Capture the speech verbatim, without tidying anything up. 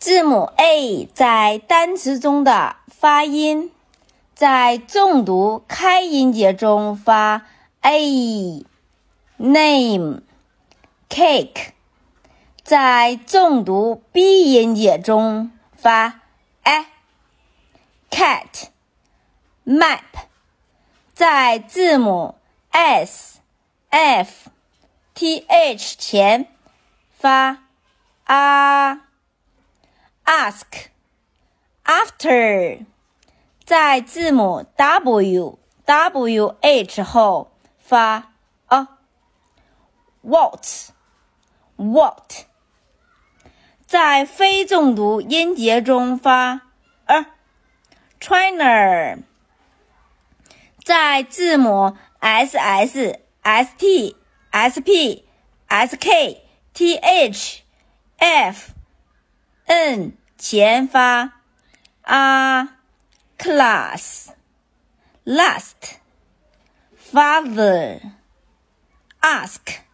字母 A 在单词中的发音，在重读开音节中发 A， name cake， 在重读闭音节中发 a， cat map， 在字母 S F T H 前发 a， ask after， 在字母 W W H 后发 a， what what， 在非重读音节中发 a， trainer， 在字母 S S S T S P S K T H F N 前发 a， class last father ask